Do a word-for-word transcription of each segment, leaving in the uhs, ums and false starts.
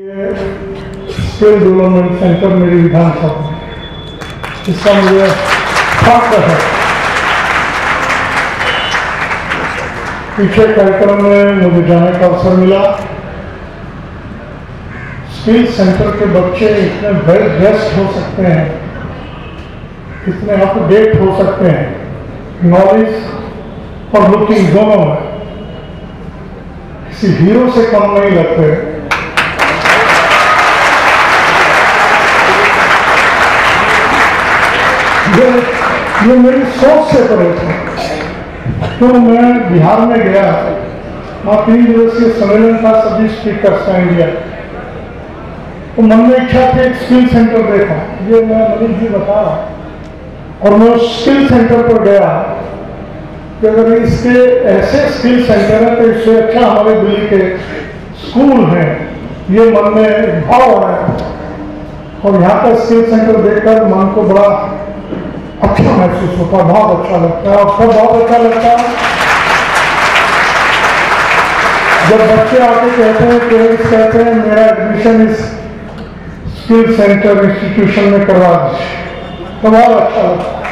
Skill development centre मेरी विधानसभा में, इसका मुझे फख्र है। पीछे कार्यक्रम में मुझे जाने का अवसर मिला। स्किल सेंटर के बच्चे इतने वेल ड्रेस्ड हो सकते हैं, इतने अपडेट हो सकते हैं, नॉलेज और लुकिंग दोनों में किसी हीरो से कम नहीं लगते। ये, ये मेरी सोच से परे थे। तो मैं बिहार में गया, वहाँ तीन दिवसीय सम्मेलन था सभी स्पीकर्स का इंडिया। तो मन में इच्छा थी एक स्किल सेंटर देखा, ये मैं मनीष जी बता रहा। और मैं उस स्किल सेंटर पर गया कि अगर इसके ऐसे स्किल सेंटर है तो इससे अच्छा हमारे दिल्ली के स्कूल हैं, ये मन में भाव आया। और यहाँ का स्किल सेंटर देखकर मन को बड़ा अच्छा महसूस होता, बहुत अच्छा लगता है। और सब बहुत अच्छा लगता है जब बच्चे आके कहते हैं, पेरेंट्स कहते हैं मेरा एडमिशन इस स्किल सेंटर इंस्टीट्यूशन में करवा दीजिए, तो बहुत अच्छा लगता है।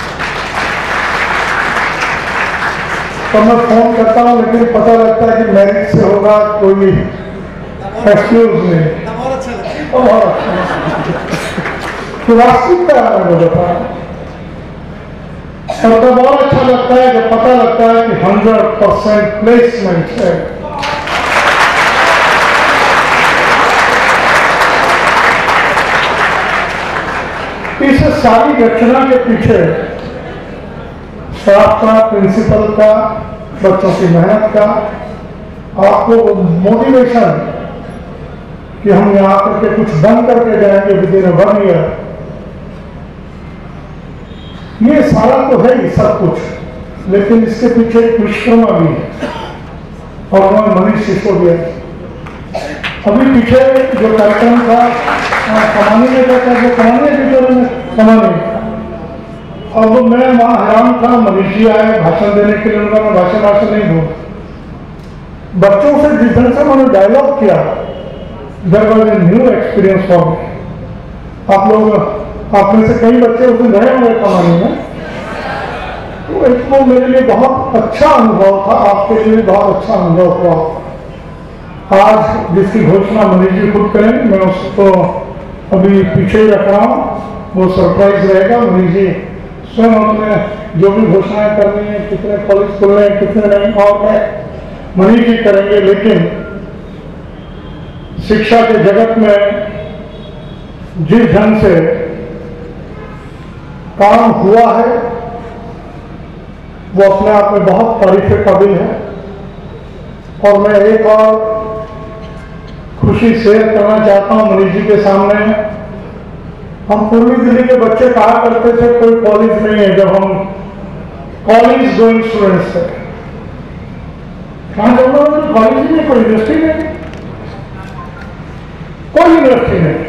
तो मैं फोन करता हूँ, लेकिन पता लगता है कि मेरिट से होगा, कोई एक्सक्यूज नहीं, तो बहुत अच्छा तो वास्तविकता है वो बता। और तो बहुत अच्छा लगता है जब पता लगता है कि हंड्रेड परसेंट प्लेसमेंट है। इस सारी रचना के पीछे स्टाफ का, प्रिंसिपल का, बच्चों की मेहनत का, आपको मोटिवेशन कि हम यहाँ करके कुछ बन करके जाएंगे विदिन वन ईयर, ये सारा तो है ही सब कुछ, लेकिन इसके पीछे एक विश्वकर्मा भी है और मैं मनीष सिसोदिया। अभी पीछे जो कार्यक्रम था कमाने में क्या था, जो कमाने के में कमाने, अब मैं वहाँ हैरान था। मनीष जी आए भाषण देने के लिए, उनका मैं भाषण भाषण नहीं दूँ। बच्चों से जिस ढंग से मैंने डायलॉग किया, there was a new experience for me. आप लोग, आप में से कई बच्चे उसमें रहे हुए कमाने में, तो एक वो मेरे लिए बहुत अच्छा अनुभव था, आपके लिए बहुत अच्छा अनुभव हुआ। आज जिसकी घोषणा मनीष जी खुद करें, मैं उसको अभी पीछे ही रख रहा हूँ, वो सरप्राइज रहेगा। मनीष जी स्वयं अपने जो भी घोषणाएं करनी है, कितने कॉलेज खुलने हैं, कितने नहीं, और मनीष जी करेंगे। लेकिन शिक्षा के जगत में जिस ढंग से काम हुआ है वो अपने आप में बहुत तारीफ के काबिल है। और मैं एक और खुशी शेयर करना चाहता हूं मनीष जी के सामने। हम पूर्वी दिल्ली के बच्चे कहा करते थे कोई कॉलेज नहीं है, जब हम कॉलेज गोइंग स्टूडेंट्स थे। कहा जब लोग कॉलेज में कोई यूनिवर्सिटी नहीं, कोई यूनिवर्सिटी नहीं।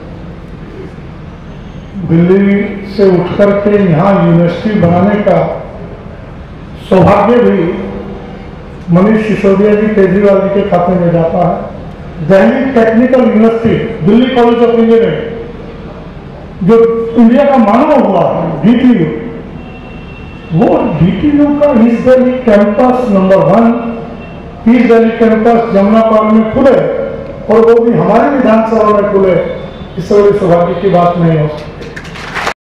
दिल्ली से उठकर के यहाँ यूनिवर्सिटी बनाने का सौभाग्य भी मनीष सिसोदिया जी, केजरीवाल जी के खाते में जाता है। Delhi technical university, Delhi college of engineering, जो इंडिया का मानव हुआ है, डी टी यू, वो डी टी यू का east Delhi campus number one, east Delhi campus Jamuna park में खुले, और वो भी हमारी विधानसभा में खुले। इससे बड़ी सौभाग्य की बात नहीं हो सकती।